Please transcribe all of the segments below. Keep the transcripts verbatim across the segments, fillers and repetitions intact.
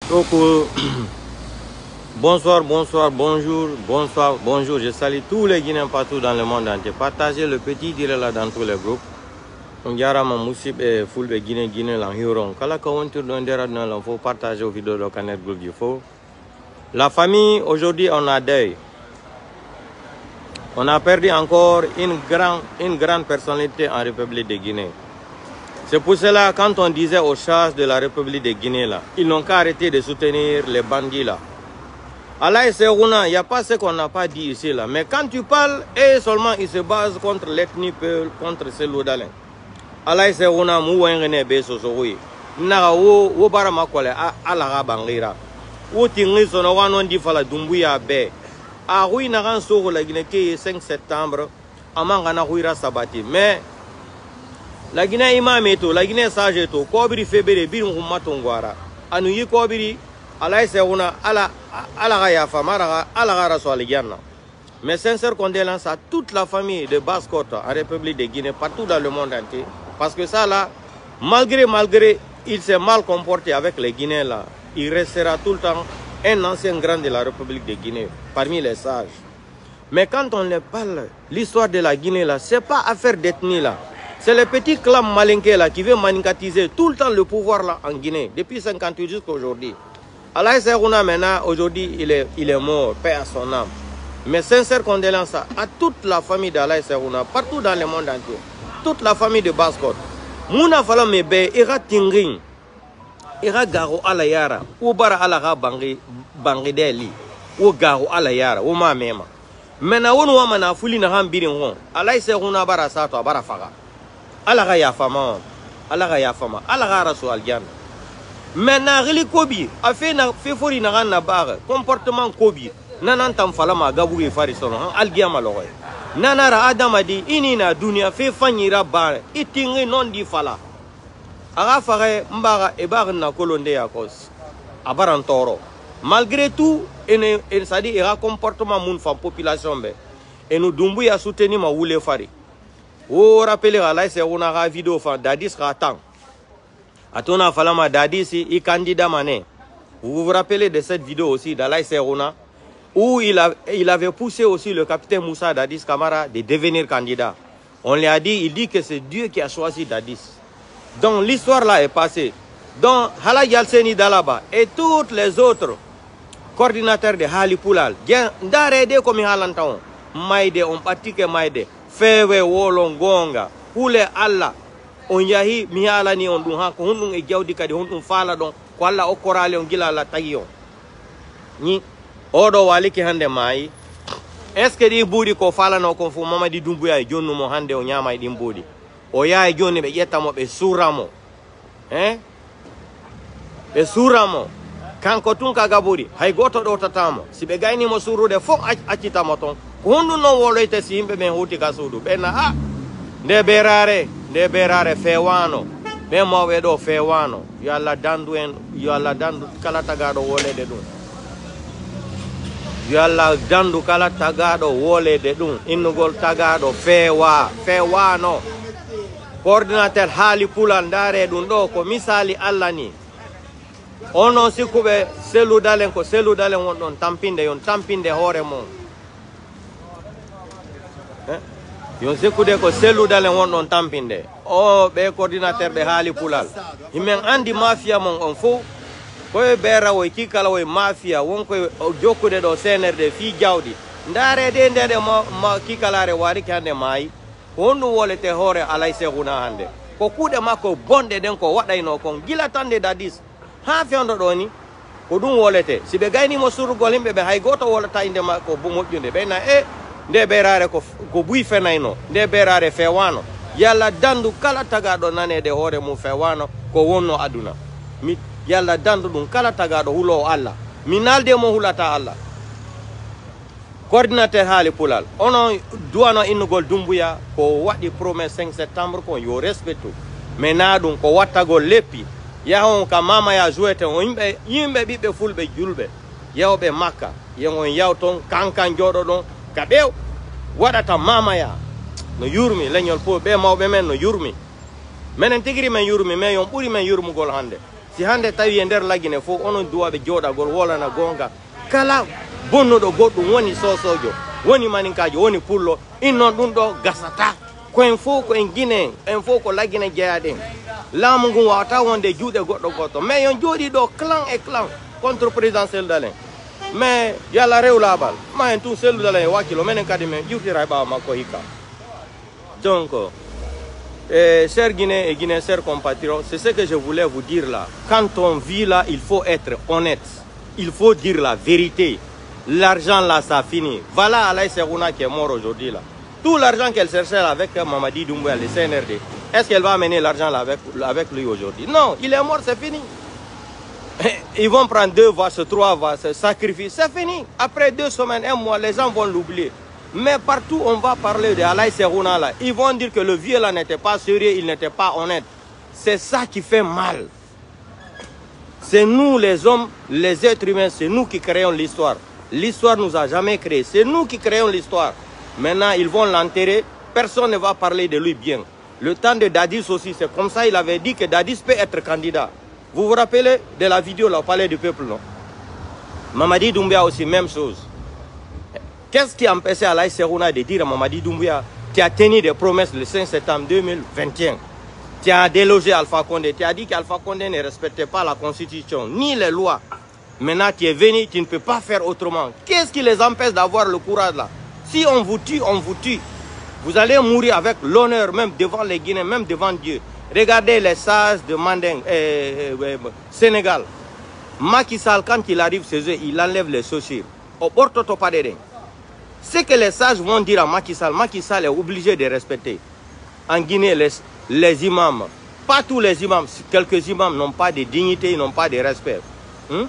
Donc, euh, bonsoir, bonsoir, bonjour, bonsoir, bonjour. Je salue tous les Guinéens partout dans le monde entier. Partagez le petit direct là dans tous les groupes. On dirait ma musib et full de Guinée, Guinée, l'en hiron. Quand la commune dans il faut partager aux vidéos de Canet Group du Faux. La famille, aujourd'hui, on a deuil. On a perdu encore une grande, une grande personnalité en République de Guinée. C'est pour cela, quand on disait aux charges de la République de Guinée, là, ils n'ont qu'à arrêter de soutenir les bandits là. Allah et Serouna, il n'y a pas ce qu'on n'a pas dit ici là. Mais quand tu parles, et seulement ils se basent contre l'ethnie Peul, contre Selou Dalen. Allah et Serouna, mouwengene beso soui. Naga wo wo barama kole ala bangira. Wo tingi sono wanon di fala dumbuya be. A hui nagan soro la Guinée qui est cinq septembre. Amanga na huira sabati. Mais la Guinée imam eto, la Guinée sage eto, kobiri febere birum humatongwara. Anu yi kobiri, ala seuna ala ala gaya famara ala gara soaligiana. Mes sincères condoléances à toute la famille de Basse-Côte en République de Guinée, partout dans le monde entier. Parce que ça là, malgré malgré, il s'est mal comporté avec les Guinéens là. Il restera tout le temps un ancien grand de la République de Guinée, parmi les sages. Mais quand on leur parle, l'histoire de la Guinée là, c'est pas affaire d'ethnie là. C'est le petit clan malinqué là qui veut manicatiser tout le temps le pouvoir là en Guinée, depuis cinquante-huit jusqu'à aujourd'hui. Allah Serouna maintenant, aujourd'hui, il est, il est mort, paix à son âme. Mes sincères condoléances à toute la famille d'Alaï Serouna, partout dans le monde entier. Toute la famille de Basse-Côte. Mouna fala mebe, ira tingring, ira garo ala yara, ou bara ala ga bangi, bangi deli, ou garo ala yara, ou ma mema. Maintenant, on voit mana fuli na hambirin, Alaï Serouna bara sato, bara faga. Alaga ya fama, alaga ya fama, alaga raso algian. Maintenant, reli kobi, a fait na fait fori na na bar, comportement kobi, nanan tam fala ma gabu e fari sono, algian maloy. Nanara adama di inina dunia fait fanyira bar, itingi non di fala. Aga fare mbara e bar na kolonde yakos. Abaran toro. Malgré tout, ene en sadi era comportement moun fam population be. Et nous dumbu ya soutenir ma wule fari. Vous rappelez à l'aise on a une vidéo de Dadis Ratan. A ton falama Dadis est candidat mané. Vous vous rappelez de cette vidéo aussi dans l'aise où il, a, il avait poussé aussi le capitaine Moussa Dadis Camara de devenir candidat. On lui a dit, il dit que c'est Dieu qui a choisi Dadis. Donc l'histoire là est passée. Donc Hala Yalseni Dalaba et tous les autres coordinateurs de Hali Poulal, d'arrêter comme Halantaon, Maïde, on pratique Maïde. Fewe wolongonga ule alla on yahi mihala ni on dun ha ko hundun e jawdi kadi hundun fala don ko alla o korale on gila la tagiyo ni odo waliki hande mai est ce que di budi ko fala no ko fu mamadi dumbuya e jonnu mo hande o nyama e dim budi o yaay joni be yettamo be suramo hein be suramo kanko tun kaga buri hay goto do tatamo sibe gayni mo surude fo accitamo ton hundu non woloyte si yimɓe ɓen huuti ka suudu ɓenna a nde berare nde berare fewano ɓe mawɓe ɗo fewano yo allah dandu en yo allah dandu kala tagaɗo wolede ɗum yo allah dandu kala tagaɗo wolede ɗum innugol tagaɗo fewa fewano coordinateur haali pulal ndaare ɗum ɗo ko misali allah ni onon sikkuɓe selludalen ko selludalen won ɗon tampinde yon tampinde hoore mum yon sekude ko selu dalen won don tampinde o be coordinateur be haali pulal himen andi mafia mon on fo ko e bera wo kikala wo mafia won ko jokkude do senerde fi jawdi ndare de ndede ma, ma kikalare wari kande mai wondu wolete hore alay seguna hande ko kude makko bonde den ko wadayno kon gila tande Dadis ha fiondo do ni ko dum wolete sibe gayni mo surugol himbe be hay goto wolata inde makko bu mojjunde be na e nde berare ko ko buy fenayno nde berare fewano yalla dandu kala tagado nanede hore mum fewano ko wonno aduna mi yalla dandu dum kala tagado hulo Allah mi nalde mo hulata Allah coordinateur haali pulal ono duano innugol dumbuya ko wadi promesse cinq septembre ko yo respectu mais na dum ko wattagol leppi yahon ka mama ya jouete on yimbe yimbe bibbe fulbe julbe yawbe makka yengon yawton kankan jodo don kabew wadata mama ya no yurmi leñol po be mawbe men no yurmi menen tigiri men yurmi mais yon buri men yurmugol hande si hande tawi nder lagine fof onon duwaɓe jooɗagol wolana gonga kala bonnuɗo goɗɗum woni sosojo woni maninkajo woni pullo innon ɗum ɗo gasata koen fof ko en guine en fof ko lagine jeeyaɗen laamu ngu wawata wonde juuɗe goɗɗo goto mais yon jooɗi ɗo clan e clan contre président seldalen mais yalla rew laaɓal ma en tum seldalen e wakkilo minen kadi men ƴiwtira e ɓawa makko hikka. Donc euh, chers Guinéens et Guinéens, chers compatriotes, c'est ce que je voulais vous dire là. Quand on vit là, il faut être honnête. Il faut dire la vérité. L'argent là, ça finit. Voilà Alaï Serouna qui est mort aujourd'hui là. Tout l'argent qu'elle cherchait là, avec Mamadi Doumbouya, le C N R D, est-ce qu'elle va amener l'argent là avec, avec lui aujourd'hui? Non, il est mort, c'est fini. Ils vont prendre deux vaches, trois vaches, sacrifice, c'est fini. Après deux semaines, un mois, les gens vont l'oublier. Mais partout, on va parler de Alaï Serouna là. Ils vont dire que le vieux là n'était pas sérieux, il n'était pas honnête. C'est ça qui fait mal. C'est nous les hommes, les êtres humains, c'est nous qui créons l'histoire. L'histoire ne nous a jamais créé. C'est nous qui créons l'histoire. Maintenant, ils vont l'enterrer. Personne ne va parler de lui bien. Le temps de Dadis aussi, c'est comme ça, il avait dit que Dadis peut être candidat. Vous vous rappelez de la vidéo là, au Palais du Peuple, non? Mamadi Doumbouya aussi, même chose. Qu'est-ce qui a empêché Alaï Serouna de dire à Mamadi Doumbouya qui a tenu des promesses le cinq septembre deux mille vingt et un? Tu as délogé Alpha Condé, tu as dit qu'Alpha Condé ne respectait pas la constitution, ni les lois. Maintenant, tu es venu, tu ne peux pas faire autrement. Qu'est-ce qui les empêche d'avoir le courage là? Si on vous tue, on vous tue. Vous allez mourir avec l'honneur, même devant les Guinéens, même devant Dieu. Regardez les sages de Mandeng, euh, euh, euh, Sénégal. Macky Sall, quand il arrive chez eux, il enlève les chaussures. Au porto pas de. Ce que les sages vont dire à Macky Sall, Macky Sall est obligé de respecter. En Guinée, les, les imams, pas tous les imams, quelques imams n'ont pas de dignité, ils n'ont pas de respect. Hmm?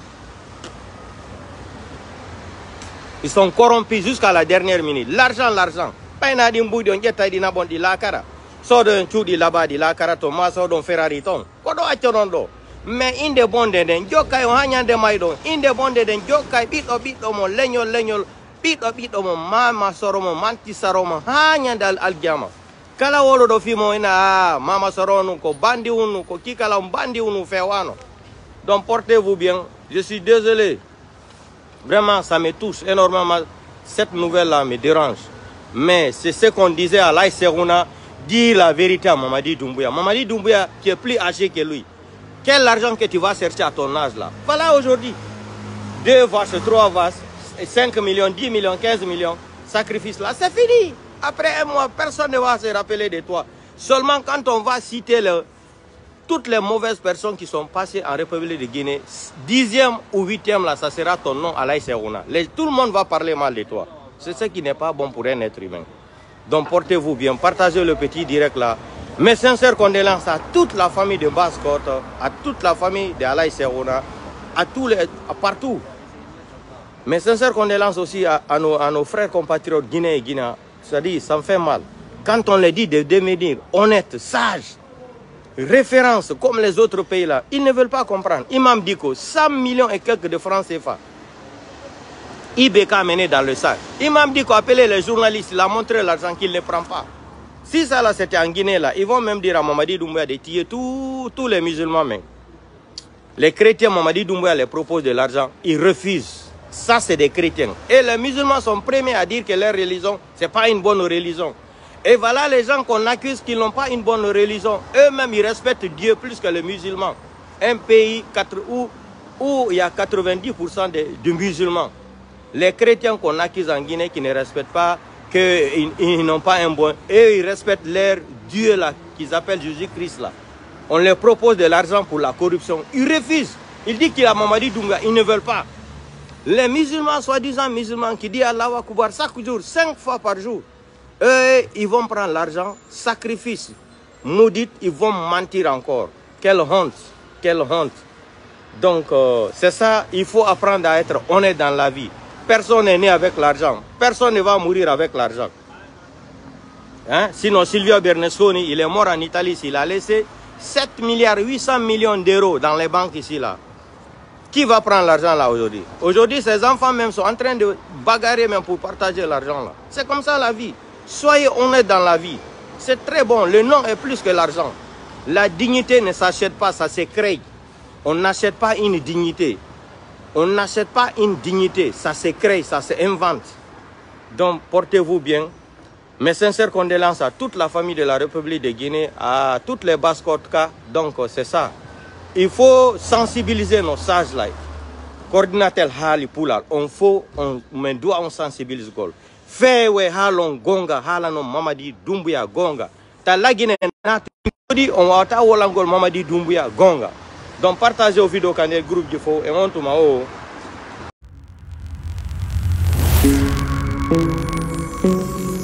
Ils sont corrompus jusqu'à la dernière minute. L'argent, l'argent. Pas une adimboudi, on jette à bon di la cara. So d'un chudi là-bas, di la cara, Thomas, so d'un Ferrari ton. Kodo a chonondo. Mais in de bonde den, jokai o hanyan de maidon. In de bonde den, jokai bit o bit o mo, leñol, leñol. Ɓiɗɗo ɓiɗɗo mo mama soromo manti saromo ha ñande aljama kala woloɗo fimo ina a mama soronu ko bandi unu ko kikala bandi unu fewano. Donc portez-vous bien. Je suis désolé, vraiment ça me touche énormément, cette nouvelle là me dérange, mais c'est ce qu'on disait à Alaï Serouna, dire la vérité à Mamadi Doumbouya. Mamadi Doumbouya qui est plus âgé que lui, quel argent que tu vas chercher à ton âge là? Voilà aujourd'hui deux vaches, trois vaches, cinq millions, dix millions, quinze millions, sacrifice là, c'est fini. Après un mois, personne ne va se rappeler de toi. Seulement quand on va citer le, toutes les mauvaises personnes qui sont passées en République de Guinée, dixième ou huitième là, ça sera ton nom, Alaï Serouna. Tout le monde va parler mal de toi. C'est ce qui n'est pas bon pour un être humain. Donc portez-vous bien, partagez le petit direct là. Mes sincères condoléances à toute la famille de Basse-Côte, à toute la famille de Alaï Serouna, à tous les, à partout. Mes sincères condoléances aussi à, à, nos, à nos frères compatriotes guinéens et guinéens. C'est-à-dire, ça me fait mal. Quand on les dit de devenir honnêtes, sages, références comme les autres pays là, ils ne veulent pas comprendre. Imam Diko, cent millions et quelques de francs C F A. I B K mené dans le sac. Imam Diko a appelé les journalistes, il a montré l'argent qu'il ne prend pas. Si ça là c'était en Guinée là, ils vont même dire à Mamadi Doumbouya de tuer tous les musulmans même. Les chrétiens, Mamadi Doumbouya les propose de l'argent, ils refusent. Ça, c'est des chrétiens. Et les musulmans sont premiers à dire que leur religion, ce n'est pas une bonne religion. Et voilà les gens qu'on accuse qui n'ont pas une bonne religion. Eux-mêmes, ils respectent Dieu plus que les musulmans. Un pays où, où il y a quatre-vingt-dix pour cent de, de musulmans. Les chrétiens qu'on accuse en Guinée qui ne respectent pas, qu'ils ils, n'ont pas un bon... Eux, ils respectent leur Dieu là, qu'ils appellent Jésus-Christ là. On leur propose de l'argent pour la corruption. Ils refusent. Ils disent qu'il y a Mamadi Doumbouya, ils ne veulent pas. Les musulmans, soi-disant musulmans, qui disent Allahu Akbar chaque jour, cinq fois par jour, eux, ils vont prendre l'argent, sacrifice, maudit, ils vont mentir encore. Quelle honte, quelle honte. Donc, euh, c'est ça, il faut apprendre à être honnête dans la vie. Personne n'est né avec l'argent. Personne ne va mourir avec l'argent. Hein? Sinon, Silvio Berlusconi, il est mort en Italie, il a laissé sept milliards huit cents millions d'euros dans les banques ici, là. Qui va prendre l'argent là aujourd'hui? Aujourd'hui, ces enfants même sont en train de bagarrer même pour partager l'argent là. C'est comme ça la vie. Soyez honnête dans la vie. C'est très bon. Le nom est plus que l'argent. La dignité ne s'achète pas, ça se crée. On n'achète pas une dignité. On n'achète pas une dignité. Ça se crée, ça se invente. Donc, portez-vous bien. Mes sincères condoléances à toute la famille de la République de Guinée, à toutes les Basse-Côte-Cas. Donc, c'est ça. Il faut sensibiliser nos sages là. Coordinateur Hali Poulal, on faut, on, on doit on sensibiliser. Fewe halon gonga, halano Mamadi Doumbouya gonga. Ta la Guinée, on va ta wolangol Mamadi Doumbouya gonga. Donc, partagez aux vidéos quand le groupe du faux et on tout mao. Thank you.